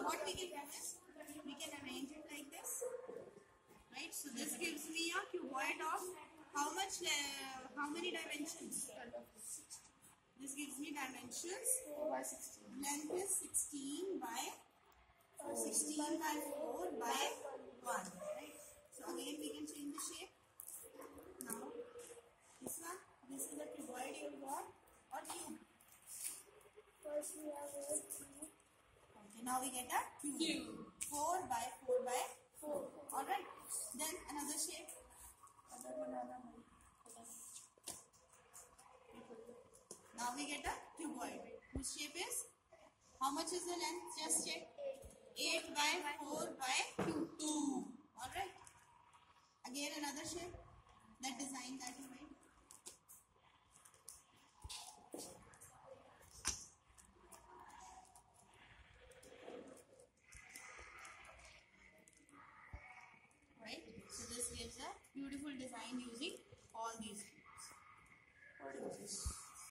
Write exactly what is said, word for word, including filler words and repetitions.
Now what we can do is, we can arrange it like this, right? So this gives me a cuboid of how much, uh, how many dimensions? This gives me dimensions. Length is sixteen by sixteen by four by one. Right? So again we can change the shape. Now this one, this is the cuboid you got or cube. First we have a cube. Okay, now we get a cube. Cube. four by four by four. Alright. Then another shape. Now we get a cuboid. Whose shape is? How much is the length? Just check. eight by four by two. two. Alright. Again another shape. That design that you made. Right. So this gives a beautiful design using